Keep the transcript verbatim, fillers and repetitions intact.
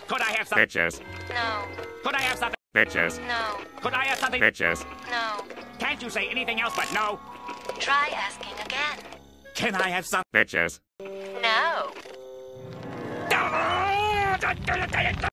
Could I have some tches? No. Could I have something tches? No. Could I have something tches? No. Can't you say anything else but no? Try asking again. Can I have some tches? No.